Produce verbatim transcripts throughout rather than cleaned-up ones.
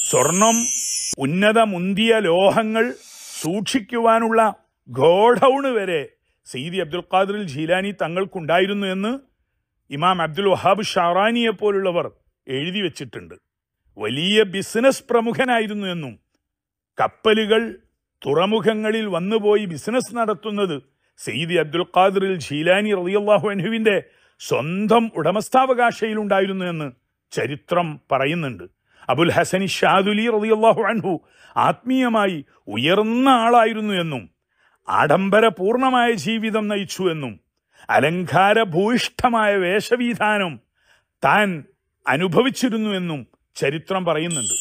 സ്വർണം, ഉന്നത മുന്തിയ ലോഹങ്ങൾ സൂക്ഷിക്കുവാനുള്ള ഗോഡൌണ് വരെ സയ്യിദി അബ്ദുൽ ഖാദിർ ജീലാനി തങ്ങൾക്കുണ്ടായിരുന്നു എന്ന് ഇമാം അബ്ദുൽ വഹാബ് ഷാറാനിയെ പോലുള്ളവർ എഴുതി വച്ചിട്ടുണ്ട്. വലിയ ബിസിനസ് പ്രമുഖനായിരുന്നു എന്നും കപ്പലുകൾ തുറമുഖങ്ങളിൽ വന്നുപോയി ബിസിനസ് നടത്തുന്നത് സയ്യിദി അബ്ദുൽ ഖാദിർ ജീലാനി റളിയല്ലാഹു അൻഹുവിന്റെ സ്വന്തം ഉടമസ്ഥാവകാശയിലുണ്ടായിരുന്നു എന്ന് ചരിത്രം പറയുന്നുണ്ട്. അബുൽ ഹസൻ ഷാദുലി റളിയല്ലാഹു അൻഹു ആത്മീയമായി ഉയർന്ന ആളായിരുന്നു എന്നും ആഡംബരപൂർണമായ ജീവിതം നയിച്ചു എന്നും അലങ്കാരഭൂയിഷ്ഠമായ വേഷവിധാനം താൻ അനുഭവിച്ചിരുന്നു എന്നും ചരിത്രം പറയുന്നുണ്ട്.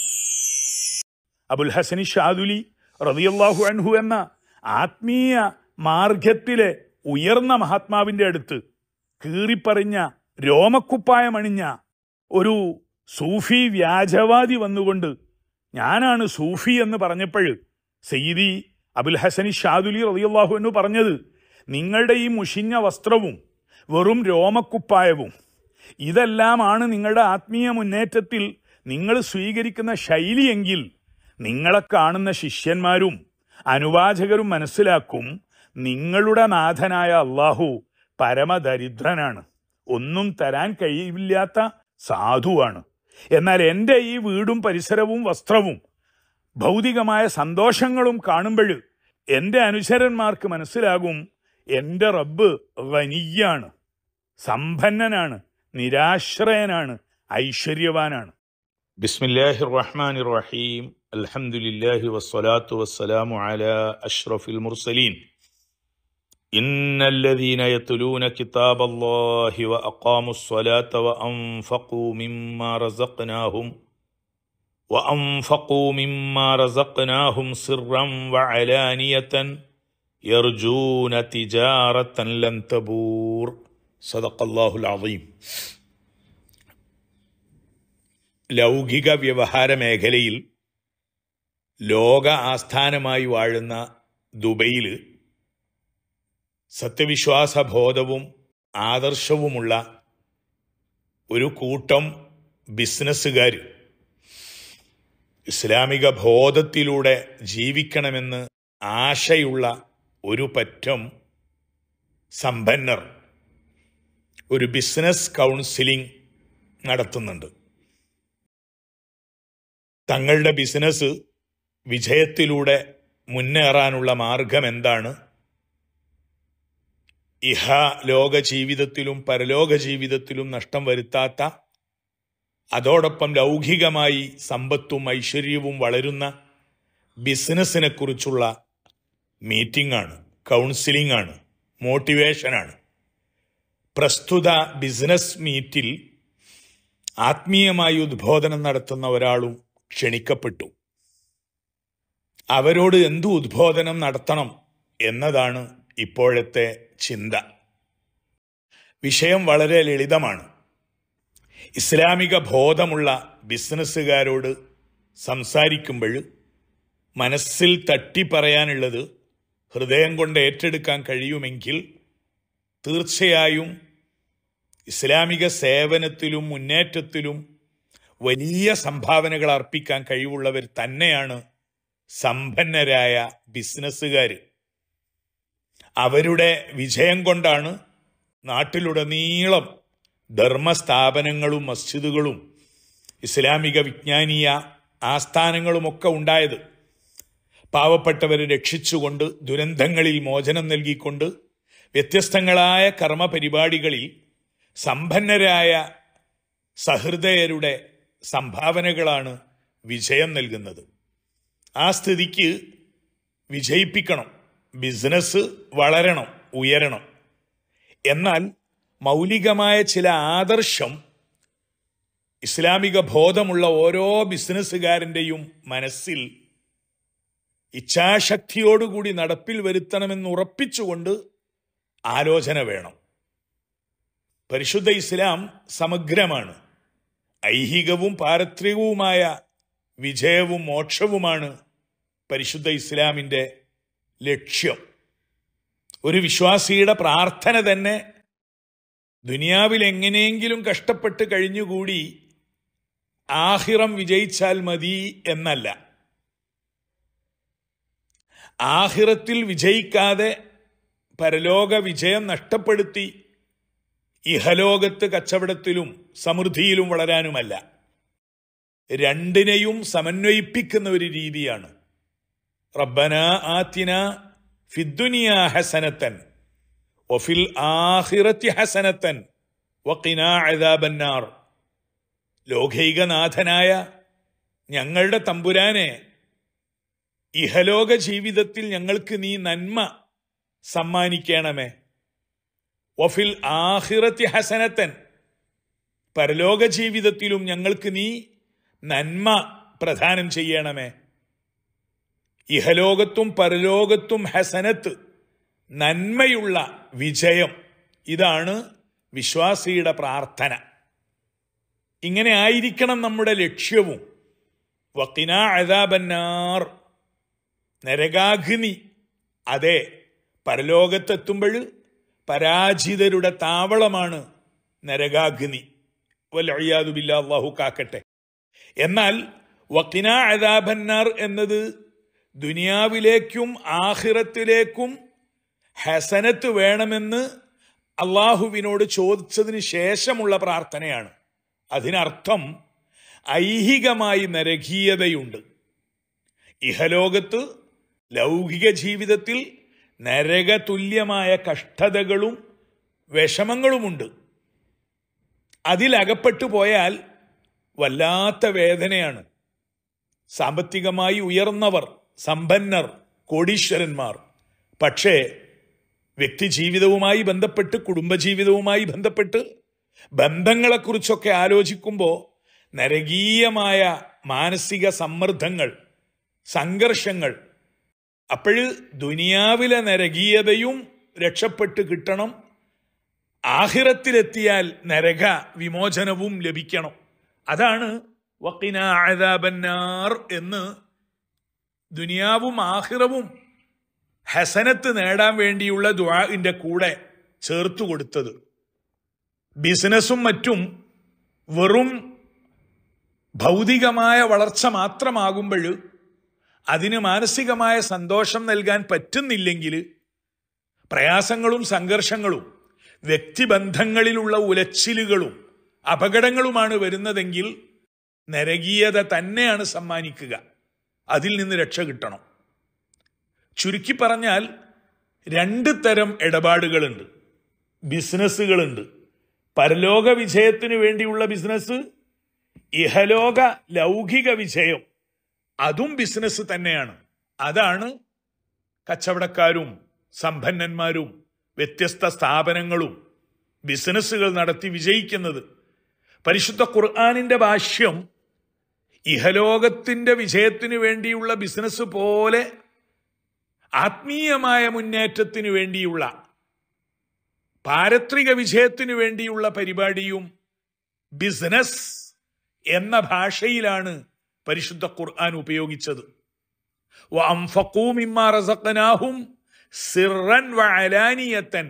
അബുൽ ഹസൻ ഷാദുലി റളിയല്ലാഹു അൻഹു എന്ന ആത്മീയ മാർഗത്തിലെ ഉയർന്ന മഹാത്മാവിന്റെ അടുത്ത് കീറിപ്പറിഞ്ഞ രോമക്കുപ്പായമണിഞ്ഞ ഒരു സൂഫി വ്യാജവാദി വന്നുകൊണ്ട് ഞാനാണ് സൂഫി എന്ന് പറഞ്ഞപ്പോൾ സയ്യിദി അബുൽ ഹസൻ ഷാദുലി റളിയല്ലാഹു അൻഹു പറഞ്ഞത്, നിങ്ങളുടെ ഈ മുഷിഞ്ഞ വസ്ത്രവും വെറും രോമക്കുപ്പായവും ഇതെല്ലാമാണ് നിങ്ങളുടെ ആത്മീയ മുന്നേറ്റത്തിൽ നിങ്ങൾ സ്വീകരിക്കുന്ന ശൈലിയെങ്കിൽ നിങ്ങളെ കാണുന്ന ശിഷ്യന്മാരും അനുവാചകരും മനസ്സിലാക്കും നിങ്ങളുടെ നാഥനായ അള്ളാഹു പരമദരിദ്രനാണ്, ഒന്നും തരാൻ കഴിയില്ലാത്ത സാധുവാണ്. എന്നാൽ എൻ്റെ ഈ വീടും പരിസരവും വസ്ത്രവും ഭൗതികമായ സന്തോഷങ്ങളും കാണുമ്പോൾ എൻ്റെ അനുചരന്മാർക്ക് മനസ്സിലാകും എൻ്റെ റബ്ബ് ഗനിയാണ്, സമ്പന്നനാണ്, നിരാശ്രയനാണ്, ഐശ്വര്യവാനാണ്. ബിസ്മില്ലാഹിർ റഹ്മാനിർ റഹീം. അൽഹംദുലില്ലാഹി വസ്സലാത്തു വസ്സലാമു അലാ അഷ്റഫിൽ മുർസലീൻ. ഇന്നല്ലദീന യത്ലൂന കിതാബല്ലാഹി വഅഖാമുസ്സലാത്ത വഅൻഫഖൂ മിമ്മാ റസഖ്നാഹും വഅൻഫഖൂ മിമ്മാ റസഖ്നാഹും സിർറൻ വഅലാനിയതൻ യർജൂന തിജാറതൻ ലൻ തബൂർ. സദഖല്ലാഹുൽ അസീം. ലൗകിക വ്യവഹാര മേഖലയിൽ ലോക ആസ്ഥാനമായി വാഴുന്ന ദുബൈയിൽ സത്യവിശ്വാസബോധവും ആദർശവുമുള്ള ഒരു കൂട്ടം ബിസിനസ്സുകാർ ഇസ്ലാമിക ബോധത്തിലൂടെ ജീവിക്കണമെന്ന് ആശയുള്ള ഒരു പറ്റം സമ്പന്നർ ഒരു ബിസിനസ് കൗൺസിലിംഗ് നടത്തുന്നുണ്ട്. തങ്ങളുടെ ബിസിനസ് വിജയത്തിലൂടെ മുന്നേറാനുള്ള മാർഗം എന്താണ്, ഇഹ ലോക ജീവിതത്തിലും പരലോക ജീവിതത്തിലും നഷ്ടം വരുത്താത്ത, അതോടൊപ്പം ലൗകികമായി സമ്പത്തും ഐശ്വര്യവും വളരുന്ന ബിസിനസ്സിനെ കുറിച്ചുള്ള മീറ്റിംഗ് ആണ്, കൗൺസിലിംഗ് ആണ്, മോട്ടിവേഷനാണ്. പ്രസ്തുത ബിസിനസ് മീറ്റിൽ ആത്മീയമായി ഉദ്ബോധനം നടത്തുന്ന ഒരാളും ക്ഷണിക്കപ്പെട്ടു. അവരോട് എന്തു ഉദ്ബോധനം നടത്തണം എന്നതാണ് ഇപ്പോഴത്തെ ചിന്ത. വിഷയം വളരെ ലളിതമാണ്. ഇസ്ലാമിക ബോധമുള്ള ബിസിനസ്സുകാരോട് സംസാരിക്കുമ്പോൾ മനസ്സിൽ തട്ടി പറയാനുള്ളത് ഹൃദയം കൊണ്ട് ഏറ്റെടുക്കാൻ കഴിയുമെങ്കിൽ തീർച്ചയായും ഇസ്ലാമിക സേവനത്തിലും മുന്നേറ്റത്തിലും വലിയ സംഭാവനകൾ അർപ്പിക്കാൻ കഴിവുള്ളവർ തന്നെയാണ് സമ്പന്നരായ ബിസിനസ്സുകാർ. അവരുടെ വിജയം കൊണ്ടാണ് നാട്ടിലുടനീളം ധർമ്മസ്ഥാപനങ്ങളും മസ്ജിദുകളും ഇസ്ലാമിക വിജ്ഞാനീയ ആസ്ഥാനങ്ങളുമൊക്കെ ഉണ്ടായത്. പാവപ്പെട്ടവരെ രക്ഷിച്ചുകൊണ്ട്, ദുരന്തങ്ങളിൽ മോചനം നൽകിക്കൊണ്ട് വ്യത്യസ്തങ്ങളായ കർമ്മപരിപാടികളിൽ സമ്പന്നരായ സഹൃദയരുടെ സംഭാവനകളാണ് വിജയം നൽകുന്നത്. ആ സ്ഥിതിക്ക് വിജയിപ്പിക്കണം, ബിസിനസ് വളരണം, ഉയരണം. എന്നാൽ മൗലികമായ ചില ആദർശം ഇസ്ലാമിക ബോധമുള്ള ഓരോ ബിസിനസ്സുകാരൻ്റെയും മനസ്സിൽ ഇച്ഛാശക്തിയോടുകൂടി നടപ്പിൽ വരുത്തണമെന്ന് ഉറപ്പിച്ചുകൊണ്ട് ആലോചന വേണം. പരിശുദ്ധ ഇസ്ലാം സമഗ്രമാണ്. ഐഹികവും പാരത്രികവുമായ വിജയവും മോക്ഷവുമാണ് പരിശുദ്ധ ഇസ്ലാമിൻ്റെ ലക്ഷ്യം. ഒരു വിശ്വാസിയുടെ പ്രാർത്ഥന തന്നെ ദുനിയാവിൽ എങ്ങനെയെങ്കിലും കഷ്ടപ്പെട്ട് കഴിഞ്ഞുകൂടി ആഖിറം വിജയിച്ചാൽ മതി എന്നല്ല. ആഖിറത്തിൽ വിജയിക്കാതെ പരലോക വിജയം നഷ്ടപ്പെടുത്തി ഇഹലോകത്ത് കച്ചവടത്തിലും സമൃദ്ധിയിലും വളരാനുമല്ല. രണ്ടിനെയും സമന്വയിപ്പിക്കുന്ന ഒരു രീതിയാണ്. റബ്ബനാ ആതിന ഫിദ്ദുനിയാ ഹസനത്തൻ വഫിൽ ആഖിറതി ഹസനത്തൻ വഖിനാ അദാബന്നാർ. ലോകൈകനാഥനായ ഞങ്ങളുടെ തമ്പുരാനെ, ഇഹലോക ജീവിതത്തിൽ ഞങ്ങൾക്ക് നീ നന്മ സമ്മാനിക്കണമേ. വഫിൽ ആഖിറതി ഹസനത്തൻ, പരലോക ജീവിതത്തിലും ഞങ്ങൾക്ക് നീ നന്മ പ്രദാനം ചെയ്യണമേ. ഇഹലോകത്തും പരലോകത്തും ഹസനത്ത്, നന്മയുള്ള വിജയം, ഇതാണ് വിശ്വാസിയുടെ പ്രാർത്ഥന. ഇങ്ങനെ ആയിരിക്കണം നമ്മുടെ ലക്ഷ്യവും. വഖിനാ അദാബന്നാർ, നരകാഗ്നി. അതെ, പരലോകത്തെത്തുമ്പോൾ പരാജിതരുടെ താവളമാണ് നരകാഗ്നി. വൽഇയാദു ബില്ലാഹ്, അല്ലാഹു കാക്കട്ടെ. എന്നാൽ വഖിനാ അദാബന്നാർ എന്നത് ദുനിയാവിലേക്കും ആഖിറത്തിലേക്കും ഹസനത്ത് വേണമെന്ന് അള്ളാഹുവിനോട് ചോദിച്ചതിന് ശേഷമുള്ള പ്രാർത്ഥനയാണ്. അതിനർത്ഥം ഐഹികമായി നരകീയതയുണ്ട്. ഇഹലോകത്ത് ലൗകിക ജീവിതത്തിൽ നരകതുല്യമായ കഷ്ടതകളും വിഷമങ്ങളുമുണ്ട്. അതിലകപ്പെട്ടു പോയാൽ വല്ലാത്ത വേദനയാണ്. സാമ്പത്തികമായി ഉയർന്നവർ, സമ്പന്നർ, കോടീശ്വരന്മാർ, പക്ഷേ വ്യക്തിജീവിതവുമായി ബന്ധപ്പെട്ട്, കുടുംബജീവിതവുമായി ബന്ധപ്പെട്ട് ബന്ധങ്ങളെക്കുറിച്ചൊക്കെ ആലോചിക്കുമ്പോൾ നരകീയമായ മാനസിക സമ്മർദ്ദങ്ങൾ, സംഘർഷങ്ങൾ. അപ്പോഴ് ദുനിയാവിലെ നരകീയതയും രക്ഷപ്പെട്ട് കിട്ടണം, ആഖിറത്തിലെത്തിയാൽ നരക വിമോചനവും ലഭിക്കണം. അതാണ് വഖിനാ അദാബന്നാർ എന്ന് ദുനിയാവും ആഖിറവും ഹസനത്ത് നേടാൻ വേണ്ടിയുള്ള ദുആഇന്റെ കൂടെ ചേർത്തു കൊടുത്തത്. ബിസിനസ്സും മറ്റും വെറും ഭൗതികമായ വളർച്ച മാത്രമാകുമ്പോൾ അതിന് മാനസികമായ സന്തോഷം നൽകാൻ പറ്റുന്നില്ലെങ്കിൽ, പ്രയാസങ്ങളും സംഘർഷങ്ങളും വ്യക്തിബന്ധങ്ങളിലുള്ള ഉലച്ചിലുകളും അപകടങ്ങളുമാണ് വരുന്നതെങ്കിൽ നരകീയത തന്നെയാണ് സമ്മാനിക്കുക. അതിൽ നിന്ന് രക്ഷ കിട്ടണം. ചുരുക്കി പറഞ്ഞാൽ രണ്ട് തരം ഇടപാടുകളുണ്ട്, ബിസിനസ്സുകളുണ്ട്. പരലോക വിജയത്തിന് വേണ്ടിയുള്ള ബിസിനസ്, ഇഹലോക ലൗകിക വിജയം, അതും ബിസിനസ് തന്നെയാണ്. അതാണ് കച്ചവടക്കാരും സമ്പന്നന്മാരും വ്യത്യസ്ത സ്ഥാപനങ്ങളും ബിസിനസ്സുകൾ നടത്തി വിജയിക്കുന്നത്. പരിശുദ്ധ ഖുർആനിന്റെ ഭാഷ്യം ഇഹലോകത്തിന്റെ വിജയത്തിന് വേണ്ടിയുള്ള ബിസിനസ് പോലെ ആത്മീയമായ മുന്നേറ്റത്തിന് വേണ്ടിയുള്ള, പാരത്രിക വിജയത്തിന് വേണ്ടിയുള്ള പരിപാടിയും ബിസിനസ് എന്ന ഭാഷയിലാണ് പരിശുദ്ധ ഖുർആൻ ഉപയോഗിച്ചത്. വഅൻഫഖൂ മിമ്മാ റസഖ്നാഹും സിർറൻ വഅലാനിയതൻ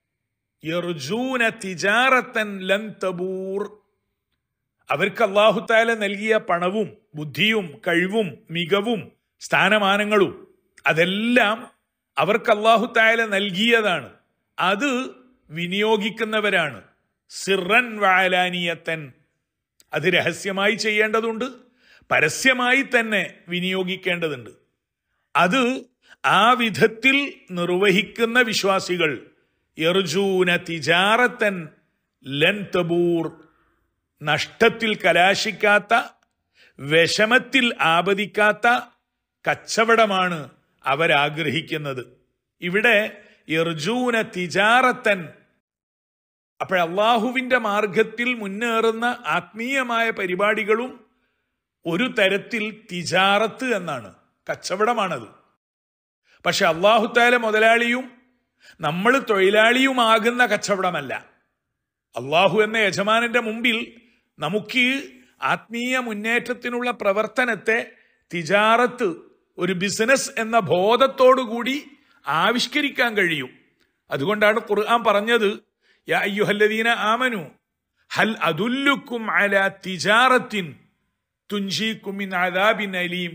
യർജൂന തിജാറതൻ ലൻ തബൂർ. അവർക്ക് അല്ലാഹു തആല നൽകിയ പണവും ബുദ്ധിയും കഴിവും മികവും സ്ഥാനമാനങ്ങളും അതെല്ലാം അവർക്ക് അല്ലാഹു തആല നൽകിയതാണ്. അത് വിനിയോഗിക്കുന്നവരാണ്. സിർറൻ വഅലാനിയതൻ, അത് രഹസ്യമായി ചെയ്യേണ്ടതുണ്ട്, പരസ്യമായി തന്നെ വിനിയോഗിക്കേണ്ടതുണ്ട്. അത് ആ വിധത്തിൽ നിർവഹിക്കുന്ന വിശ്വാസികൾ യർജൂന തിജാറതൻ ലൻ തബൂർ, നഷ്ടത്തിൽ കലാശിക്കാത്ത, വിഷമത്തിൽ ആപതിക്കാത്ത കച്ചവടമാണ് അവരാഗ്രഹിക്കുന്നത്. ഇവിടെ യർജൂന തിജാറത്തൻ, അപ്പോൾ അള്ളാഹുവിന്റെ മാർഗത്തിൽ മുന്നേറുന്ന ആത്മീയമായ പരിപാടികളും ഒരു തരത്തിൽ തിജാറത്ത് എന്നാണ്, കച്ചവടമാണത്. പക്ഷെ അള്ളാഹു തആല മുതലാളിയും നമ്മൾ തൊഴിലാളിയുമാകുന്ന കച്ചവടമല്ല. അള്ളാഹു എന്ന യജമാനന്റെ മുമ്പിൽ നമുക്ക് ആത്മീയ മുന്നേറ്റത്തിനുള്ള പ്രവർത്തനത്തെ തിജാറത്ത്, ഒരു ബിസിനസ് എന്ന ബോധത്തോടുകൂടി ആവിഷ്കരിക്കാൻ കഴിയും. അതുകൊണ്ടാണ് ഖുർആൻ പറഞ്ഞത്, യാ അയ്യുഹല്ലദീന ആമനു ഹൽ അദുല്ലുക്കും അലാ തിജാറത്തിൻ തുൻജീകും മിൻ അദാബിൻ അലീം,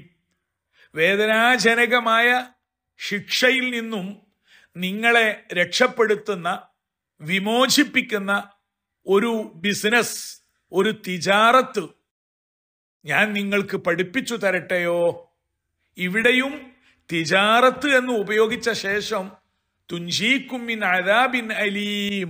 വേദനാജനകമായ ശിക്ഷയിൽ നിന്നും നിങ്ങളെ രക്ഷപ്പെടുത്തുന്ന, വിമോചിപ്പിക്കുന്ന ഒരു ബിസിനസ്, ഒരു തിജാറത്ത് ഞാൻ നിങ്ങൾക്ക് പഠിപ്പിച്ചു തരട്ടെയോ? ഇവിടെയും തിജാറത്ത് എന്ന് ഉപയോഗിച്ച ശേഷം തുൻജീകും മിൻ അദാബിൻ അലീം,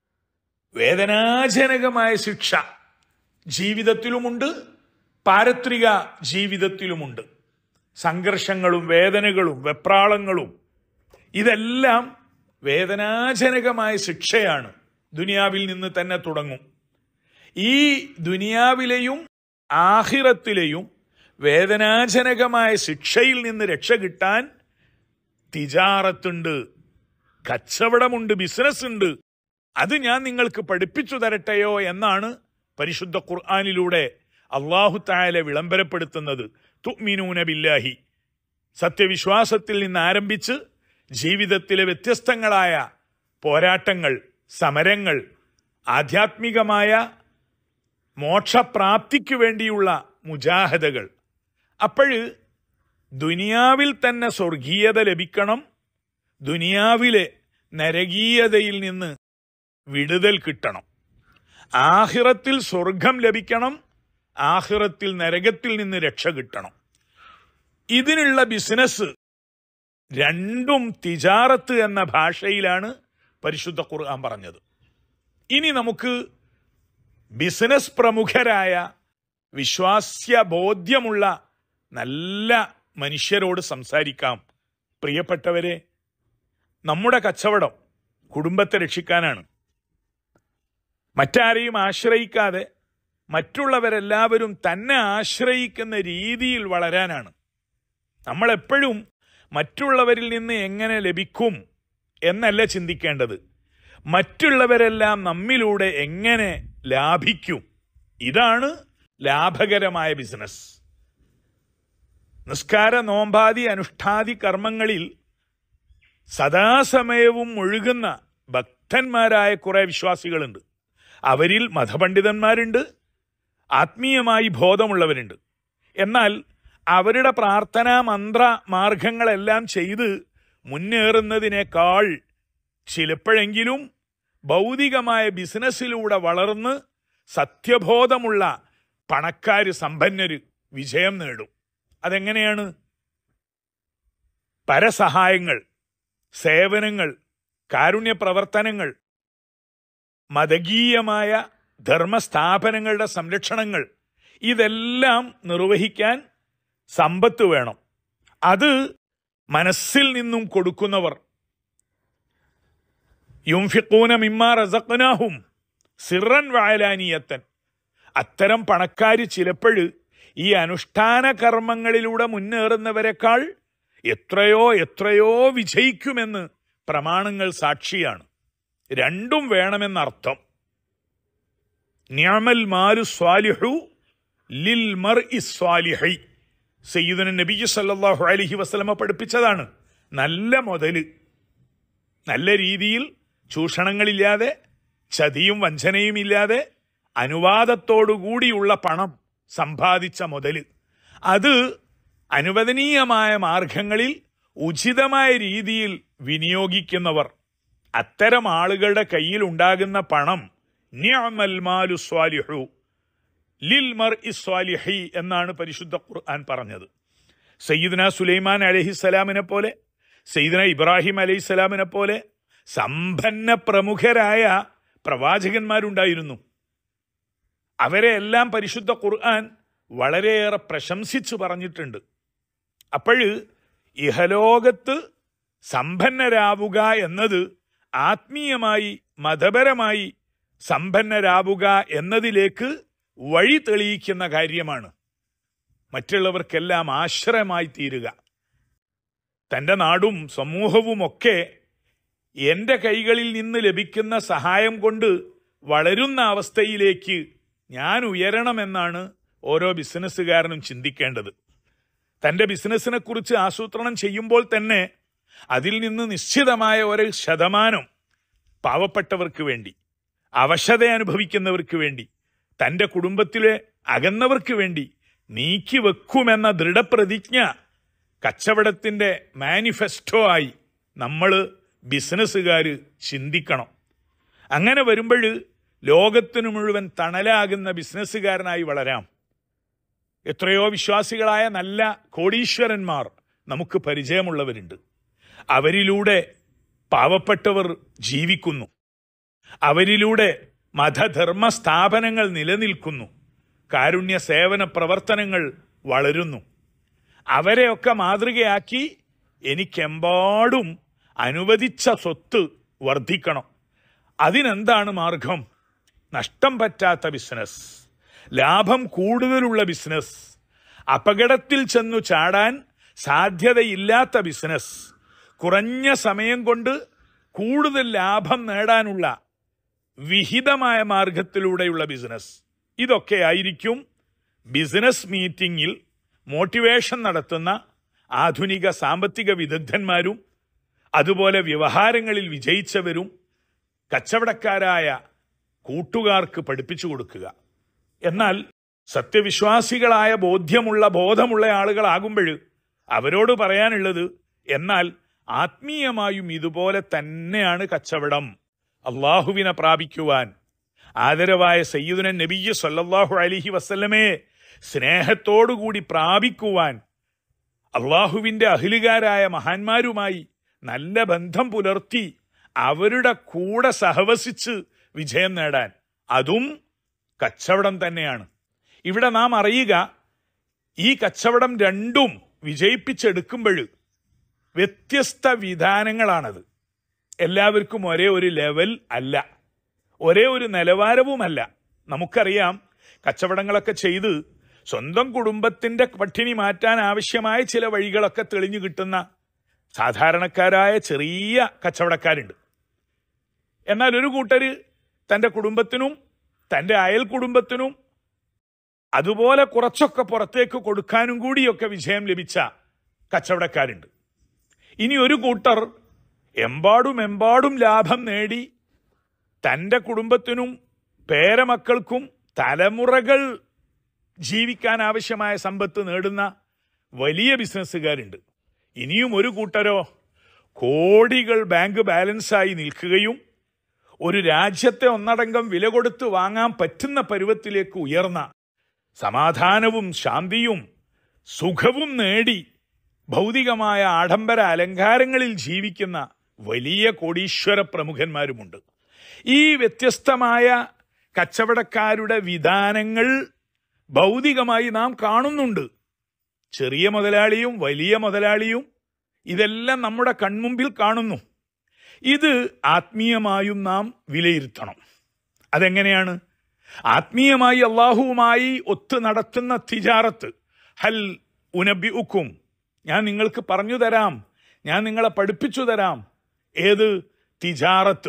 വേദനാജനകമായ ശിക്ഷ ജീവിതത്തിലുമുണ്ട്, പാരത്രിക ജീവിതത്തിലുമുണ്ട്. സംഘർഷങ്ങളും വേദനകളും വെപ്രാളങ്ങളും ഇതെല്ലാം വേദനാജനകമായ ശിക്ഷയാണ്. ദുനിയാവിൽ നിന്ന് തന്നെ തുടങ്ങും. ഈ ദുനിയാവിലെയും ആഖിറത്തിലെയും വേദനാജനകമായ ശിക്ഷയിൽ നിന്ന് രക്ഷ കിട്ടാൻ തിജാറത്തുണ്ട്, കച്ചവടമുണ്ട്, ബിസിനസ് ഉണ്ട്. അത് ഞാൻ നിങ്ങൾക്ക് പഠിപ്പിച്ചു തരട്ടെയോ എന്നാണ് പരിശുദ്ധ ഖുർആനിലൂടെ അല്ലാഹു തആല വിളംബരപ്പെടുത്തുന്നത്. തുഅ്മിനൂന ബില്ലാഹി, സത്യവിശ്വാസത്തിൽ നിന്ന് ആരംഭിച്ച് ജീവിതത്തിലെ വ്യത്യസ്തങ്ങളായ പോരാട്ടങ്ങൾ, സമരങ്ങൾ, ആധ്യാത്മികമായ മോക്ഷപ്രാപ്തിക്ക് വേണ്ടിയുള്ള മുജാഹദകൾ. അപ്പോഴ് ദുനിയാവിൽ തന്നെ സ്വർഗീയത ലഭിക്കണം, ദുനിയാവിലെ നരകീയതയിൽ നിന്ന് വിടുതൽ കിട്ടണം, ആഖിറത്തിൽ സ്വർഗം ലഭിക്കണം, ആഖിറത്തിൽ നരകത്തിൽ നിന്ന് രക്ഷ കിട്ടണം. ഇതിനുള്ള ബിസിനസ് രണ്ടും തിജാറത്ത് എന്ന ഭാഷയിലാണ് പരിശുദ്ധ ഖുർആൻ പറഞ്ഞത്. ഇനി നമുക്ക് ബിസിനസ് പ്രമുഖരായ വിശ്വാസ്യ ബോധ്യമുള്ള നല്ല മനുഷ്യരോട് സംസാരിക്കാം. പ്രിയപ്പെട്ടവരെ, നമ്മുടെ കച്ചവടം കുടുംബത്തെ രക്ഷിക്കാനാണ്. മറ്റാരെയും ആശ്രയിക്കാതെ മറ്റുള്ളവരെല്ലാവരും തന്നെ ആശ്രയിക്കുന്ന രീതിയിൽ വളരാനാണ്. നമ്മളെപ്പോഴും മറ്റുള്ളവരിൽ നിന്ന് എങ്ങനെ ലഭിക്കും എന്നല്ല ചിന്തിക്കേണ്ടത്, മറ്റുള്ളവരെല്ലാം നമ്മിലൂടെ എങ്ങനെ ലാഭിക്കും. ഇതാണ് ലാഭകരമായ ബിസിനസ്. നിസ്കാര, നോമ്പാദി, അനുഷ്ഠാദി കർമ്മങ്ങളിൽ സദാസമയവും ഒഴുകുന്ന ഭക്തന്മാരായ കുറെ വിശ്വാസികളുണ്ട്. അവരിൽ മതപണ്ഡിതന്മാരുണ്ട്, ആത്മീയമായി ബോധമുള്ളവരുണ്ട്. എന്നാൽ അവരുടെ പ്രാർത്ഥനാ മന്ത്ര മാർഗങ്ങളെല്ലാം ചെയ്ത് മുന്നേറുന്നതിനേക്കാൾ ചിലപ്പോഴെങ്കിലും ഭൗതികമായ ബിസിനസ്സിലൂടെ വളർന്ന് സത്യബോധമുള്ള പണക്കാര്, സമ്പന്നര് വിജയം നേടും. അതെങ്ങനെയാണ്? പരസഹായങ്ങൾ, സേവനങ്ങൾ, കാരുണ്യ പ്രവർത്തനങ്ങൾ, മതകീയമായ ധർമ്മസ്ഥാപനങ്ങളുടെ സംരക്ഷണങ്ങൾ, ഇതെല്ലാം നിർവഹിക്കാൻ സമ്പത്ത് വേണം. അത് മനസ്സിൽ നിന്നും കൊടുക്കുന്നവർ, യുംഫിഖൂന മിമ്മാ റസഖ്നാഹും സിറൻ വഅലാനിയത്തൻ, അത്തരം പണക്കാര് ചിലപ്പോഴ് ഈ അനുഷ്ഠാന കർമ്മങ്ങളിലൂടെ മുന്നേറുന്നവരെക്കാൾ എത്രയോ എത്രയോ വിജയിക്കുമെന്ന് പ്രമാണങ്ങൾ സാക്ഷിയാണ്. രണ്ടും വേണമെന്നർത്ഥം. നിഅമൽ മാലു സ്വാലിഹു ലിൽ മർഇ സ്വാലിഹി, സയ്യിദുന നബി സല്ലല്ലാഹു അലൈഹി വസല്ലമ പഠിപ്പിച്ചതാണ്. നല്ല മുതല്, നല്ല രീതിയിൽ ചൂഷണങ്ങളില്ലാതെ, ചതിയും വഞ്ചനയും ഇല്ലാതെ അനുവാദത്തോടുകൂടിയുള്ള പണം സമ്പാദിച്ച മുതല്, അത് അനുവദനീയമായ മാർഗങ്ങളിൽ ഉചിതമായ രീതിയിൽ വിനിയോഗിക്കുന്നവർ, അത്തരം ആളുകളുടെ കയ്യിൽ ഉണ്ടാകുന്ന പണം നിഅമൽ മാലു സ്വാലിഹു ലിൽ മർഇ സ്വാലിഹി എന്നാണ് പരിശുദ്ധ ഖുർആൻ പറഞ്ഞത്. സയ്യിദ്ന സുലൈമാൻ അലൈഹിസ്സലാമിനെ പോലെ, സയ്യിദ്ന ഇബ്രാഹിം അലൈഹിസ്സലാമിനെ പോലെ സമ്പന്ന പ്രമുഖരായ പ്രവാചകന്മാരുണ്ടായിരുന്നു. അവരെ എല്ലാം പരിശുദ്ധ ഖുർആൻ വളരെയേറെ പ്രശംസിച്ചു പറഞ്ഞിട്ടുണ്ട്. അപ്പോഴ് ഇഹലോകത്ത് സമ്പന്നരാവുക എന്നത് ആത്മീയമായി, മതപരമായി സമ്പന്നരാവുക എന്നതിലേക്ക് വഴി തെളിയിക്കുന്ന കാര്യമാണ്. മറ്റുള്ളവർക്കെല്ലാം ആശ്രയമായി തീരുക. തൻ്റെ നാടും സമൂഹവുമൊക്കെ എൻ്റെ കൈകളിൽ നിന്ന് ലഭിക്കുന്ന സഹായം കൊണ്ട് വളരുന്ന അവസ്ഥയിലേക്ക് ഞാൻ ഉയരണമെന്നാണ് ഓരോ ബിസിനസ്സുകാരനും ചിന്തിക്കേണ്ടത്. തൻ്റെ ബിസിനസ്സിനെ കുറിച്ച് ആസൂത്രണം ചെയ്യുമ്പോൾ തന്നെ അതിൽ നിന്ന് നിശ്ചിതമായ ഒരു ശതമാനം പാവപ്പെട്ടവർക്ക് വേണ്ടി, അവശത അനുഭവിക്കുന്നവർക്ക് വേണ്ടി, തൻ്റെ കുടുംബത്തിലെ അകന്നവർക്ക് വേണ്ടി നീക്കിവെക്കുമെന്ന ദൃഢപ്രതിജ്ഞ കച്ചവടത്തിൻ്റെ മാനിഫെസ്റ്റോ ആയി നമ്മൾ ബിസിനസ്സുകാർ ചിന്തിക്കണം. അങ്ങനെ വരുമ്പോൾ ലോകത്തിനു മുഴുവൻ തണലാകുന്ന ബിസിനസ്സുകാരനായി വളരാം. എത്രയോ വിശ്വാസികളായ നല്ല കോടീശ്വരന്മാർ നമുക്ക് പരിചയമുള്ളവരുണ്ട്. അവരിലൂടെ പാവപ്പെട്ടവർ ജീവിക്കുന്നു, അവരിലൂടെ മതധർമ്മ സ്ഥാപനങ്ങൾ നിലനിൽക്കുന്നു, കാരുണ്യ സേവന പ്രവർത്തനങ്ങൾ വളരുന്നു. അവരെയൊക്കെ മാതൃകയാക്കി എനിക്കെമ്പാടും അനുവദിച്ച സ്വത്ത് വർദ്ധിക്കണം. അതിനെന്താണ് മാർഗം? നഷ്ടം പറ്റാത്ത ബിസിനസ്, ലാഭം കൂടുതലുള്ള ബിസിനസ്, അപകടത്തിൽ ചെന്നു ചാടാൻ സാധ്യതയില്ലാത്ത ബിസിനസ്, കുറഞ്ഞ സമയം കൊണ്ട് കൂടുതൽ ലാഭം നേടാനുള്ള വിഹിതമായ മാർഗത്തിലൂടെയുള്ള ബിസിനസ്. ഇതൊക്കെ ആയിരിക്കും ബിസിനസ് മീറ്റിംഗിൽ മോട്ടിവേഷൻ നടത്തുന്ന ആധുനിക സാമ്പത്തിക വിദഗ്ധന്മാരും അതുപോലെ വ്യവഹാരങ്ങളിൽ വിജയിച്ചവരും കച്ചവടക്കാരായ കൂട്ടുകാർക്ക് പഠിപ്പിച്ചു കൊടുക്കുക. എന്നാൽ സത്യവിശ്വാസികളായ ബോധ്യമുള്ള ബോധമുള്ള ആളുകളാകുമ്പോൾ അവരോട് പറയാനുള്ളത്, എന്നാൽ ആത്മീയമായും ഇതുപോലെ തന്നെയാണ് കച്ചവടം. അള്ളാഹുവിനെ പ്രാപിക്കുവാൻ ആദരവായ സയ്യിദുന നബിയ്യ സല്ലല്ലാഹു അലൈഹി വസല്ലമയെ സ്നേഹത്തോടുകൂടി പ്രാപിക്കുവാൻ അള്ളാഹുവിൻ്റെ അഹ്ലുകാരായ മഹാന്മാരുമായി നല്ല ബന്ധം പുലർത്തി അവരുടെ കൂടെ സഹവസിച്ച് വിജയം നേടാൻ, അതും കച്ചവടം തന്നെയാണ്. ഇവിടെ നാം അറിയുക, ഈ കച്ചവടം രണ്ടും വിജയിപ്പിച്ചെടുക്കുമ്പോൾ വ്യത്യസ്ത വിധാനങ്ങളാണത്. എല്ലാവർക്കും ഒരേ ഒരു ലെവൽ അല്ല, ഒരേ ഒരു നിലവാരവുമല്ല. നമുക്കറിയാം, കച്ചവടങ്ങളൊക്കെ ചെയ്ത് സ്വന്തം കുടുംബത്തിൻ്റെ പട്ടിണി മാറ്റാൻ ആവശ്യമായ ചില വഴികളൊക്കെ തെളിഞ്ഞു കിട്ടുന്ന സാധാരണക്കാരായ ചെറിയ കച്ചവടക്കാരുണ്ട്. എന്നാൽ ഒരു കൂട്ടര് തൻ്റെ കുടുംബത്തിനും തൻ്റെ അയൽ കുടുംബത്തിനും അതുപോലെ കുറച്ചൊക്കെ പുറത്തേക്ക് കൊടുക്കാനും കൂടിയൊക്കെ വിജയം ലഭിച്ച കച്ചവടക്കാരുണ്ട്. ഇനി ഒരു കൂട്ടർ എമ്പാടും എമ്പാടും ലാഭം നേടി തൻ്റെ കുടുംബത്തിനും പേരമക്കൾക്കും തലമുറകൾ ജീവിക്കാൻ ആവശ്യമായ സമ്പത്ത് നേടുന്ന വലിയ ബിസിനസ്സുകാരുണ്ട്. ഇനിയും ഒരു കൂട്ടരോ കോടികൾ ബാങ്ക് ബാലൻസായി നിൽക്കുകയും ഒരു രാജ്യത്തെ ഒന്നടങ്കം വില കൊടുത്ത് വാങ്ങാൻ പറ്റുന്ന പരുവത്തിലേക്ക് ഉയർന്ന സമാധാനവും ശാന്തിയും സുഖവും നേടി ഭൗതികമായ ആഡംബര അലങ്കാരങ്ങളിൽ ജീവിക്കുന്ന വലിയ കോടീശ്വര പ്രമുഖന്മാരുമുണ്ട്. ഈ വ്യത്യസ്തമായ കച്ചവടക്കാരുടെ വിധാനങ്ങൾ ഭൗതികമായി നാം കാണുന്നുണ്ട്. ചെറിയ മുതലാളിയും വലിയ മുതലാളിയും ഇതെല്ലാം നമ്മുടെ കൺമുമ്പിൽ കാണുന്നു. ഇത് ആത്മീയമായും നാം വിലയിരുത്തണം. അതെങ്ങനെയാണ്? ആത്മീയമായി അള്ളാഹുവുമായി ഒത്തു നടത്തുന്ന തിജാറത്ത്. ഹൽ ഉനബിഉക്കും, ഞാൻ നിങ്ങൾക്ക് പറഞ്ഞു തരാം, ഞാൻ നിങ്ങളെ പഠിപ്പിച്ചു തരാം. ഏത് തിജാറത്ത്?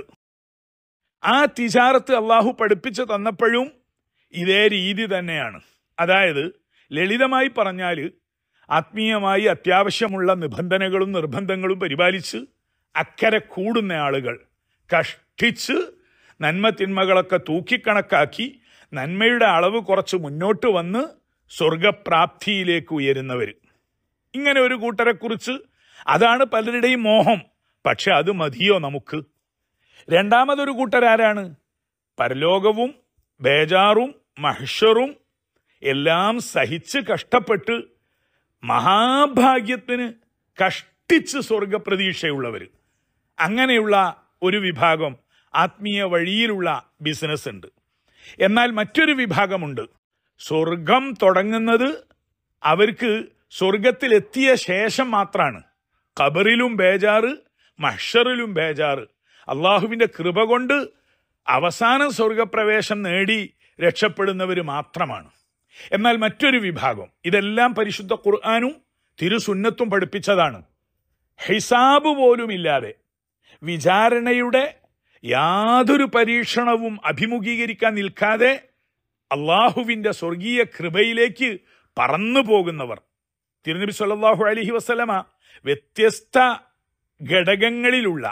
ആ തിജാറത്ത് അള്ളാഹു പഠിപ്പിച്ചു തന്നപ്പോഴും ഇതേ രീതി തന്നെയാണ്. അതായത് ലളിതമായി പറഞ്ഞാൽ, ആത്മീയമായി അത്യാവശ്യമുള്ള നിബന്ധനകളും നിർബന്ധങ്ങളും പരിപാലിച്ച് അക്കരെ കൂടുന്ന ആളുകൾ, കഷ്ടിച്ച് നന്മ തിന്മകളൊക്കെ തൂക്കിക്കണക്കാക്കി നന്മയുടെ അളവ് കുറച്ച് മുന്നോട്ട് വന്ന് സ്വർഗപ്രാപ്തിയിലേക്ക് ഉയരുന്നവർ. ഇങ്ങനെ ഒരു കൂട്ടരെക്കുറിച്ച് അതാണ് പലരുടെയും മോഹം. പക്ഷെ അത് മതിയോ നമുക്ക്? രണ്ടാമതൊരു കൂട്ടരാരാണ്? പരലോകവും ബേജാറും മഹ്ശറും എല്ലാം സഹിച്ച് കഷ്ടപ്പെട്ട് മഹാഭാഗ്യത്തിന് കഷ്ടിച്ച് സ്വർഗപ്രതീക്ഷയുള്ളവർ. അങ്ങനെയുള്ള ഒരു വിഭാഗം ആത്മീയ വഴിയിലുള്ള ബിസിനസ് ഉണ്ട്. എന്നാൽ മറ്റൊരു വിഭാഗമുണ്ട്, സ്വർഗം തുടങ്ങുന്നത് അവർക്ക് സ്വർഗത്തിലെത്തിയ ശേഷം മാത്രമാണ്. ഖബറിലും ബേജാറ്, മഹ്ശറിലും ബേജാറ്. അള്ളാഹുവിൻ്റെ കൃപ കൊണ്ട് അവസാനം സ്വർഗപ്രവേശം നേടി രക്ഷപ്പെടുന്നവർ മാത്രമാണ്. എന്നാൽ മറ്റൊരു വിഭാഗം, ഇതെല്ലാം പരിശുദ്ധ ഖുർആനും തിരുസുന്നത്തും പഠിപ്പിച്ചതാണ്. ഹിസാബ് പോലുമില്ലാതെ, വിചാരണയുടെ യാതൊരു പരീക്ഷണവും അഭിമുഖീകരിക്കാൻ നിൽക്കാതെ അള്ളാഹുവിൻ്റെ സ്വർഗീയ കൃപയിലേക്ക് പറന്നു പോകുന്നവർ. തിരുനബി സല്ലല്ലാഹു അലൈഹി വസല്ലമ വ്യത്യസ്ത ഘടകങ്ങളിലുള്ള,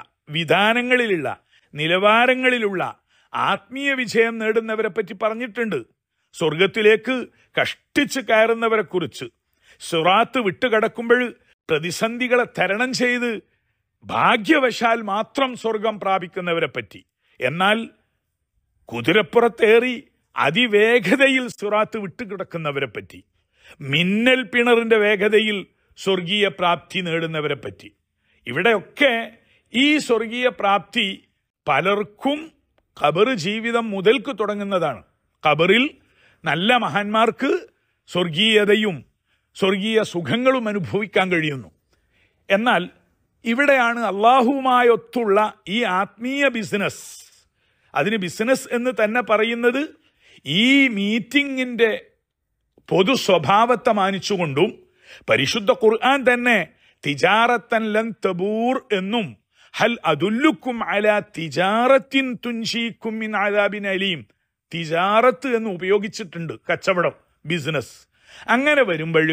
വിധാനങ്ങളിലുള്ള, നിലവാരങ്ങളിലുള്ള ആത്മീയ വിജയം നേടുന്നവരെ പറ്റി പറഞ്ഞിട്ടുണ്ട്. സ്വർഗത്തിലേക്ക് കഷ്ടിച്ച് കയറുന്നവരെ കുറിച്ച്, സിറാത്ത് വിട്ടുകടക്കുമ്പോൾ പ്രതിസന്ധികളെ തരണം ചെയ്ത് ഭാഗ്യവശാൽ മാത്രം സ്വർഗം പ്രാപിക്കുന്നവരെ പറ്റി. എന്നാൽ കുതിരപ്പുറത്തേറി അതിവേഗതയിൽ സിറാത്ത് വിട്ടുകിടക്കുന്നവരെ പറ്റി, മിന്നൽ പിണറിന്റെ വേഗതയിൽ സ്വർഗീയ പ്രാപ്തി നേടുന്നവരെ പറ്റി. ഇവിടെയൊക്കെ ഈ സ്വർഗീയ പ്രാപ്തി പലർക്കും ഖബർ ജീവിതം മുതൽക്ക് തുടങ്ങുന്നതാണ്. ഖബറിൽ നല്ല മഹാന്മാർക്ക് സ്വർഗീയതയും സ്വർഗീയ സുഖങ്ങളും അനുഭവിക്കാൻ കഴിയുന്നു. എന്നാൽ ഇവിടെയാണ് അള്ളാഹുവുമായൊത്തുള്ള ഈ ആത്മീയ ബിസിനസ്, അതിന് ബിസിനസ് എന്ന് തന്നെ പറയുന്നത് ഈ മീറ്റിങ്ങിൻ്റെ പൊതു സ്വഭാവത്തെ മാനിച്ചുകൊണ്ടും പരിശുദ്ധ ഖുർആൻ തന്നെ തിജാറത്തൻ ലൻ തബൂർ എന്നും ഹൽ അദുല്ലുക്കും അലാ തിജാറത്തിൻ തുൻജീക്കും മിൻ അദാബിൻ അലീം, തിജാറത്ത് എന്ന് ഉപയോഗിച്ചിട്ടുണ്ട്, കച്ചവടം, ബിസിനസ്. അങ്ങനെ വരുമ്പോൾ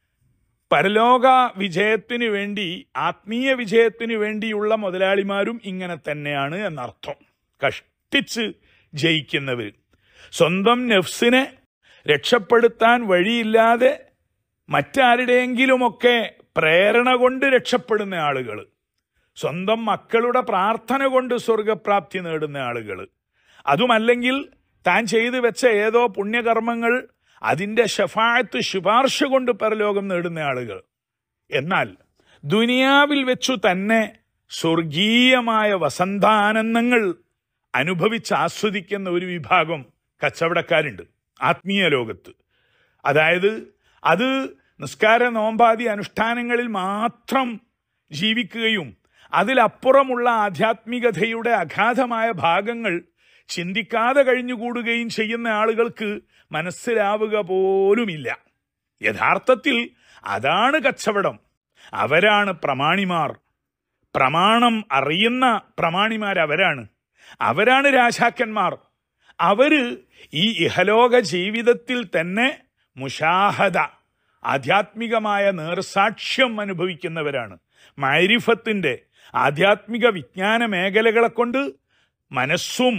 പരലോക വിജയത്തിന് വേണ്ടി, ആത്മീയ വിജയത്തിന് വേണ്ടിയുള്ള മുതലാളിമാരും ഇങ്ങനെ തന്നെയാണ് എന്നർത്ഥം. കഷ്ടിച്ച് ജയിക്കുന്നവർ, സ്വന്തം നഫ്സിനെ രക്ഷപ്പെടുത്താൻ വഴിയില്ലാതെ മറ്റാരുടെയെങ്കിലുമൊക്കെ പ്രേരണ കൊണ്ട് രക്ഷപ്പെടുന്ന ആളുകൾ, സ്വന്തം മക്കളുടെ പ്രാർത്ഥന കൊണ്ട് സ്വർഗപ്രാപ്തി നേടുന്ന ആളുകൾ, അതുമല്ലെങ്കിൽ താൻ ചെയ്തു വെച്ച ഏതോ പുണ്യകർമ്മങ്ങൾ അതിൻ്റെ ശഫാഅത്ത് ശുപാർശ കൊണ്ട് പരലോകം നേടുന്ന ആളുകൾ. എന്നാൽ ദുനിയാവിൽ വെച്ചു തന്നെ സ്വർഗീയമായ വസന്താനന്ദങ്ങൾ അനുഭവിച്ച് ആസ്വദിക്കുന്ന ഒരു വിഭാഗം കച്ചവടക്കാരുണ്ട് ആത്മീയ ലോകത്ത്. അതായത് അത് നിസ്കാര നോമ്പാദി അനുഷ്ഠാനങ്ങളിൽ മാത്രം ജീവിക്കുകയും അതിലപ്പുറമുള്ള ആധ്യാത്മികതയുടെ അഗാധമായ ഭാഗങ്ങൾ ചിന്തിക്കാതെ കഴിഞ്ഞുകൂടുകയും ചെയ്യുന്ന ആളുകൾക്ക് മനസ്സിലാവുക പോലുമില്ല. യഥാർത്ഥത്തിൽ അതാണ് കച്ചവടം. അവരാണ് പ്രമാണിമാർ. പ്രമാണം അറിയുന്ന പ്രമാണിമാരവരാണ്. അവരാണ് രാജാക്കന്മാർ. അവര് ഈ ഇഹലോക ജീവിതത്തിൽ തന്നെ മുശാഹദ, ആധ്യാത്മികമായ നേർസാക്ഷ്യം അനുഭവിക്കുന്നവരാണ്. മഅരിഫത്തിന്റെ ആധ്യാത്മിക വിജ്ഞാന മേഖലകളെ കൊണ്ട് മനസ്സും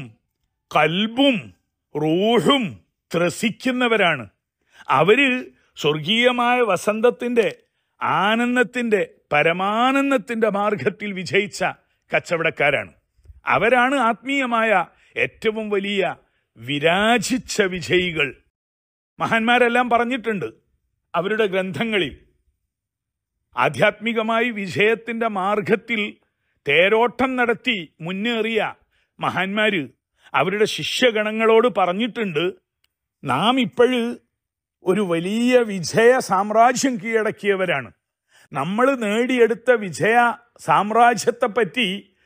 കൽബും റൂഹും ത്രസിക്കുന്നവരാണ്. അവര് സ്വർഗീയമായ വസന്തത്തിന്റെ, ആനന്ദത്തിന്റെ, പരമാനന്ദത്തിന്റെ മാർഗത്തിൽ വിജയിച്ച കച്ചവടക്കാരാണ്. അവരാണ് ആത്മീയമായ ഏറ്റവും വലിയ വിരാജിച്ച വിജയികൾ. മഹാന്മാരെല്ലാം പറഞ്ഞിട്ടുണ്ട് അവരുടെ ഗ്രന്ഥങ്ങളിൽ. ആധ്യാത്മികമായി വിജയത്തിന്റെ മാർഗത്തിൽ തേരോട്ടം നടത്തി മുന്നേറിയ മഹാന്മാര് അവരുടെ ശിഷ്യഗണങ്ങളോട് പറഞ്ഞിട്ടുണ്ട്, നാം ഇപ്പോഴ് ഒരു വലിയ വിജയ സാമ്രാജ്യം കീഴടക്കിയവരാണ്. നമ്മൾ നേടിയെടുത്ത വിജയ സാമ്രാജ്യത്തെപ്പറ്റി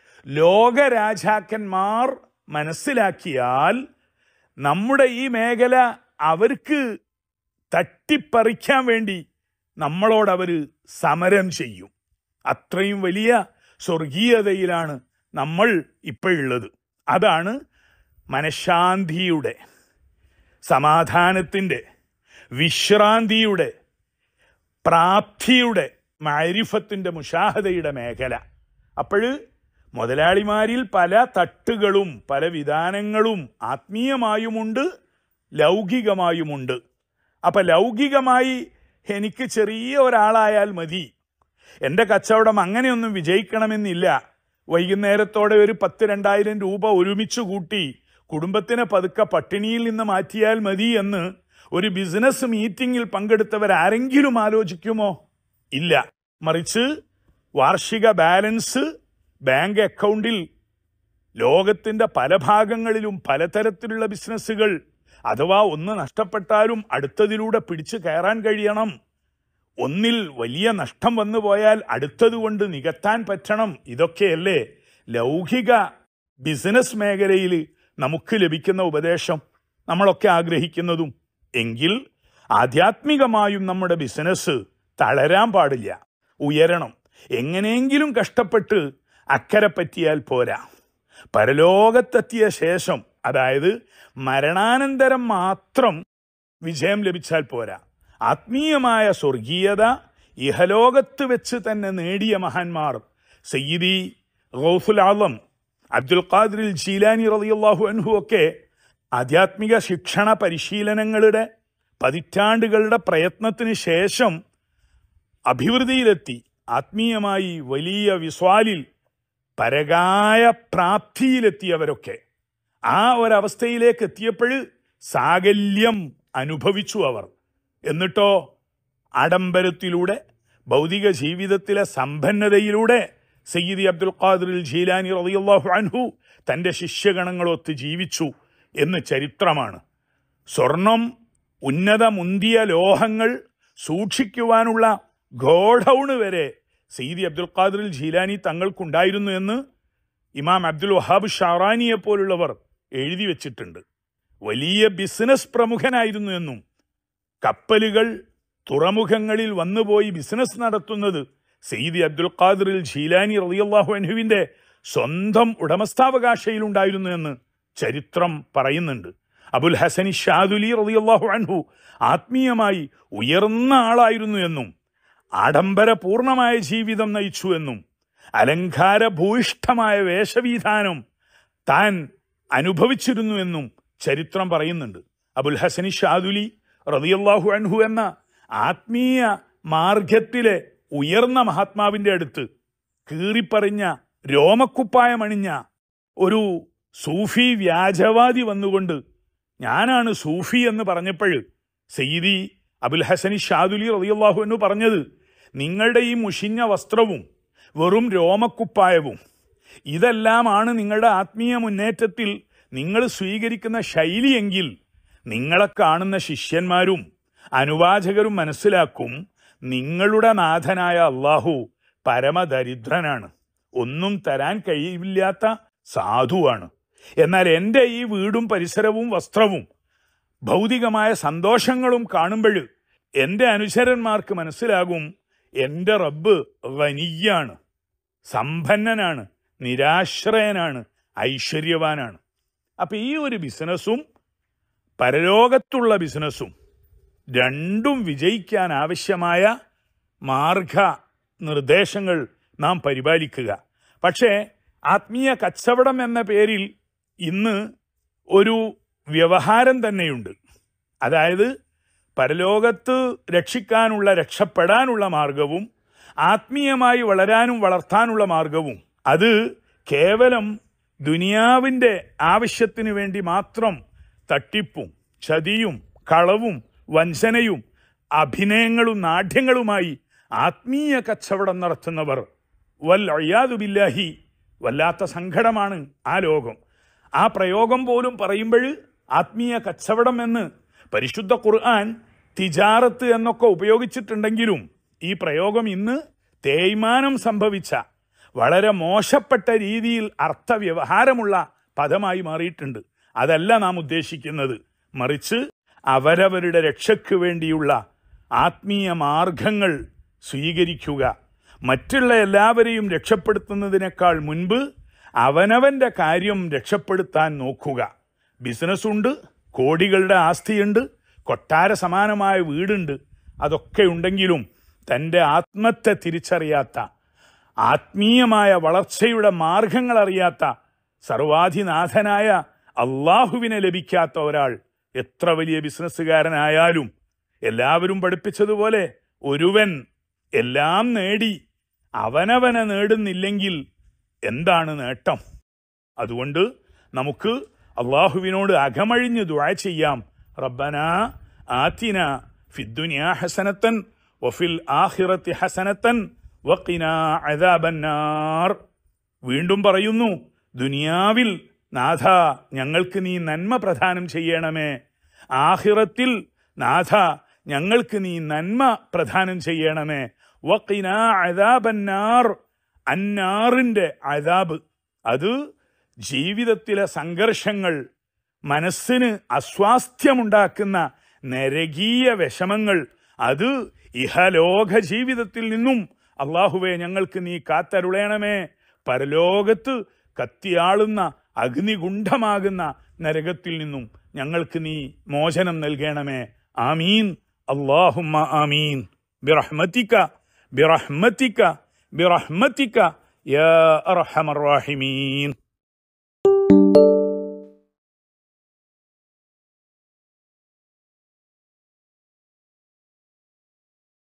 ലോകരാജാക്കന്മാർ മനസ്സിലാക്കിയാൽ നമ്മുടെ ഈ മേഖല അവർക്ക് തട്ടിപ്പറിക്കാൻ വേണ്ടി നമ്മളോടവർ സമരം ചെയ്യും. അത്രയും വലിയ സ്വർഗീയതയിലാണ് നമ്മൾ ഇപ്പോഴുള്ളത്. അതാണ് മനഃശാന്തിയുടെ, സമാധാനത്തിൻ്റെ, വിശ്രാന്തിയുടെ, പ്രാപ്തിയുടെ, മഅരിഫത്തിൻ്റെ, മുശാഹദയുടെ മേഖല. അപ്പോൾ മുതലാളിമാരിൽ പല തട്ടുകളും പല വിധാനങ്ങളും ആത്മീയമായുമുണ്ട്, ലൗകികമായുമുണ്ട്. അപ്പം ലൗകികമായി എനിക്ക് ചെറിയ ഒരാളായാൽ മതി, എൻ്റെ കച്ചവടം അങ്ങനെയൊന്നും വിജയിക്കണമെന്നില്ല, വൈകുന്നേരത്തോടെ ഒരു പത്ത് രണ്ടായിരം രൂപ ഒരുമിച്ച് കൂട്ടി കുടുംബത്തിനെ പതുക്കെ പട്ടിണിയിൽ നിന്ന് മാറ്റിയാൽ മതി എന്ന് ഒരു ബിസിനസ് മീറ്റിംഗിൽ പങ്കെടുത്തവരാരെങ്കിലും ആലോചിക്കുമോ? ഇല്ല. മറിച്ച് വാർഷിക ബാലൻസ് ബാങ്ക് അക്കൗണ്ടിൽ ലോകത്തിൻ്റെ പല ഭാഗങ്ങളിലും പലതരത്തിലുള്ള ബിസിനസ്സുകൾ, അഥവാ ഒന്ന് നഷ്ടപ്പെട്ടാലും അടുത്തതിലൂടെ പിടിച്ചു കയറാൻ കഴിയണം. ഒന്നിൽ വലിയ നഷ്ടം വന്നു പോയാൽ അടുത്തതുകൊണ്ട് നികത്താൻ പറ്റണം. ഇതൊക്കെയല്ലേ ലൗകിക ബിസിനസ് മേഖലയിൽ നമുക്ക് ലഭിക്കുന്ന ഉപദേശം, നമ്മളൊക്കെ ആഗ്രഹിക്കുന്നതും. എങ്കിൽ ആധ്യാത്മികമായും നമ്മുടെ ബിസിനസ് തളരാൻ പാടില്ല, ഉയരണം. എങ്ങനെയെങ്കിലും കഷ്ടപ്പെട്ട് അക്കരെ പറ്റിയാൽ പോരാ. പരലോകത്തെത്തിയ ശേഷം, അതായത് മരണാനന്തരം മാത്രം വിജയം ലഭിച്ചാൽ പോരാ. ആത്മീയമായ സ്വർഗീയത ഇഹലോകത്ത് വെച്ച് തന്നെ നേടിയ മഹാന്മാർ, സയ്യിദി ഗൗസുൽ ആലം അബ്ദുൽ ഖാദിർ ജീലാനി റളിയല്ലാഹു അൻഹു ഒക്കെ ആധ്യാത്മിക ശിക്ഷണ പരിശീലനങ്ങളുടെ പതിറ്റാണ്ടുകളുടെ പ്രയത്നത്തിന് ശേഷം അഭിവൃദ്ധിയിലെത്തി ആത്മീയമായി വലിയ വിസ്വാലിൽ പരകായ പ്രാപ്തിയിലെത്തിയവരൊക്കെ ആ ഒരവസ്ഥയിലേക്ക് എത്തിയപ്പോൾ സാകല്യം അനുഭവിച്ചു അവർ. എന്നിട്ടോ ആഡംബരത്തിലൂടെ ഭൗതിക ജീവിതത്തിലെ സമ്പന്നതയിലൂടെ സയ്യിദി അബ്ദുൽ ഖാദിർ ജീലാനി റളിയല്ലാഹു അൻഹു തൻ്റെ ശിഷ്യഗണങ്ങളൊത്ത് ജീവിച്ചു എന്ന് ചരിത്രമാണ്. സ്വർണം, ഉന്നത മുന്തിയ ലോഹങ്ങൾ സൂക്ഷിക്കുവാനുള്ള ഗോഡൌണ് വരെ സയ്യിദി അബ്ദുൽ ഖാദിർ ജീലാനി തങ്ങൾക്കുണ്ടായിരുന്നു എന്ന് ഇമാം അബ്ദുൽ വഹാബ് ഷാറാനിയെ പോലുള്ളവർ എഴുതി വച്ചിട്ടുണ്ട്. വലിയ ബിസിനസ് പ്രമുഖനായിരുന്നു എന്നും കപ്പലുകൾ തുറമുഖങ്ങളിൽ വന്നുപോയി ബിസിനസ് നടത്തുന്നത് സയ്യിദി അബ്ദുൽ ഖാദിർ ജീലാനി റളിയല്ലാഹു അൻഹുവിൻ്റെ സ്വന്തം ഉടമസ്ഥാവകാശയിലുണ്ടായിരുന്നു എന്ന് ചരിത്രം പറയുന്നുണ്ട്. അബുൽ ഹസൻ ഷാദുലി റളിയല്ലാഹു അൻഹു ആത്മീയമായി ഉയർന്ന ആളായിരുന്നു എന്നും ആഡംബരപൂർണമായ ജീവിതം നയിച്ചു എന്നും അലങ്കാരഭൂയിഷ്ഠമായ വേഷവിധാനം താൻ അനുഭവിച്ചിരുന്നു എന്നും ചരിത്രം പറയുന്നുണ്ട്. അബുൽ ഹസൻ ഷാദുലി റളിയല്ലാഹു അൻഹു എന്ന ആത്മീയ മാർഗത്തിലെ ഉയർന്ന മഹാത്മാവിൻ്റെ അടുത്ത് കീറിപ്പറിഞ്ഞ രോമക്കുപ്പായമണിഞ്ഞ ഒരു സൂഫി വ്യാജവാദി വന്നുകൊണ്ട് ഞാനാണ് സൂഫി എന്ന് പറഞ്ഞപ്പോൾ സയ്യിദി അബുൽ ഹസൻ ഷാദുലി റളിയല്ലാഹു അൻഹു പറഞ്ഞത്, നിങ്ങളുടെ ഈ മുഷിഞ്ഞ വസ്ത്രവും വെറും രോമക്കുപ്പായവും ഇതെല്ലാമാണ് നിങ്ങളുടെ ആത്മീയ മുന്നേറ്റത്തിൽ നിങ്ങൾ സ്വീകരിക്കുന്ന ശൈലിയെങ്കിൽ നിങ്ങളെ കാണുന്ന ശിഷ്യന്മാരും അനുവാചകരും മനസ്സിലാക്കും നിങ്ങളുടെ നാഥനായ അള്ളാഹു പരമദരിദ്രനാണ്, ഒന്നും തരാൻ കഴിയില്ലാത്ത സാധുവാണ്. എന്നാൽ എൻ്റെ ഈ വീടും പരിസരവും വസ്ത്രവും ഭൗതികമായ സന്തോഷങ്ങളും കാണുമ്പോൾ എൻ്റെ അനുചരന്മാർക്ക് മനസ്സിലാകും എൻ്റെ റബ്ബ് ഗനിയാണ്, സമ്പന്നനാണ്, നിരാശ്രയനാണ്, ഐശ്വര്യവാനാണ്. അപ്പം ഈ ഒരു ബിസിനസ്സും പരലോകത്തുള്ള ബിസിനസ്സും രണ്ടും വിജയിക്കാൻ ആവശ്യമായ മാർഗ നിർദ്ദേശങ്ങൾ നാം പരിപാലിക്കുക. പക്ഷേ ആത്മീയ കച്ചവടം എന്ന പേരിൽ ഇന്ന് ഒരു വ്യവഹാരം തന്നെയുണ്ട്. അതായത് പരലോകത്ത് രക്ഷിക്കാനുള്ള രക്ഷപ്പെടാനുള്ള മാർഗവും ആത്മീയമായി വളരാനും വളർത്താനുള്ള മാർഗവും അത് കേവലം ദുനിയാവിൻ്റെ ആവശ്യത്തിന് വേണ്ടി മാത്രം തട്ടിപ്പും ചതിയും കളവും വഞ്ചനയും അഭിനയങ്ങളും നാട്യങ്ങളുമായി ആത്മീയ കച്ചവടം നടത്തുന്നവർ വൽ അയ്യാദു ബില്ലാഹി, വല്ലാത്ത സങ്കടമാണ് ആ ലോകം. ആ പ്രയോഗം പോലും പറയുമ്പോൾ ആത്മീയ കച്ചവടം എന്ന് പരിശുദ്ധ ഖുർആൻ തിജാറത്ത് എന്നൊക്കെ ഉപയോഗിച്ചിട്ടുണ്ടെങ്കിലും ഈ പ്രയോഗം ഇന്ന് തേയ്മാനം സംഭവിച്ച വളരെ മോശപ്പെട്ട രീതിയിൽ അർത്ഥവ്യവഹാരമുള്ള പദമായി മാറിയിട്ടുണ്ട്. അതല്ല നാം ഉദ്ദേശിക്കുന്നത്. മറിച്ച് അവരവരുടെ രക്ഷയ്ക്ക് വേണ്ടിയുള്ള ആത്മീയ മാർഗങ്ങൾ സ്വീകരിക്കുക. മറ്റുള്ള എല്ലാവരെയും രക്ഷപ്പെടുത്തുന്നതിനേക്കാൾ മുൻപ് അവനവൻ്റെ കാര്യം രക്ഷപ്പെടുത്താൻ നോക്കുക. ബിസിനസ്സുണ്ട്, കോടികളുടെ ആസ്തിയുണ്ട്, കൊട്ടാര സമാനമായ വീടുണ്ട്, അതൊക്കെ ഉണ്ടെങ്കിലും തൻ്റെ ആത്മത്തെ തിരിച്ചറിയാത്ത, ആത്മീയമായ വളർച്ചയുടെ മാർഗങ്ങൾ അറിയാത്ത, സർവാധിനാഥനായ അള്ളാഹുവിനെ ലഭിക്കാത്ത ഒരാൾ എത്ര വലിയ ബിസിനസ്സുകാരനായാലും എല്ലാവരും പഠിപ്പിച്ചതുപോലെ ഒരുവൻ എല്ലാം നേടി അവനവനെ നേടുന്നില്ലെങ്കിൽ എന്താണ് നേട്ടം? അതുകൊണ്ട് നമുക്ക് അള്ളാഹുവിനോട് അകമഴിഞ്ഞ് ദുആ ചെയ്യാം. റബ്ബനാ ആതിന ഫിദ്ദുനിയാ ഹസനത്തൻ വഫിൽ ആഖിറത്തി ഹസനത്തൻ വഖിനാ അദാബന്നാർ. വീണ്ടും പറയുന്നു, ദുനിയാവിൽ നാഥ ഞങ്ങൾക്ക് നീ നന്മ പ്രദാനം ചെയ്യണമേ, ആഖിറത്തിൽ നാഥ ഞങ്ങൾക്ക് നീ നന്മ പ്രദാനം ചെയ്യണമേ, വഖിനാ അദാബന്നാർ, അന്നാറിൻ്റെ അദാബ്, അത് ജീവിതത്തിലെ സംഘർഷങ്ങൾ, മനസ്സിന് അസ്വാസ്ഥ്യമുണ്ടാക്കുന്ന നരകീയ വിഷമങ്ങൾ, അത് ഇഹലോക ജീവിതത്തിൽ നിന്നും അള്ളാഹുവെ ഞങ്ങൾക്ക് നീ കാത്തരുളേണമേ, പരലോകത്ത് കത്തിയാളുന്ന അഗ്നികുണ്ഠമാകുന്ന നരകത്തിൽ നിന്നും ഞങ്ങൾക്ക് നീ മോചനം നൽകണമേ. ആമീൻ. അല്ലാഹുമ്മ ആമീൻ. ബിറഹ്മതിക ബിറഹ്മതിക ബിറഹ്മതിക യാ അർഹമർ റഹീമീൻ.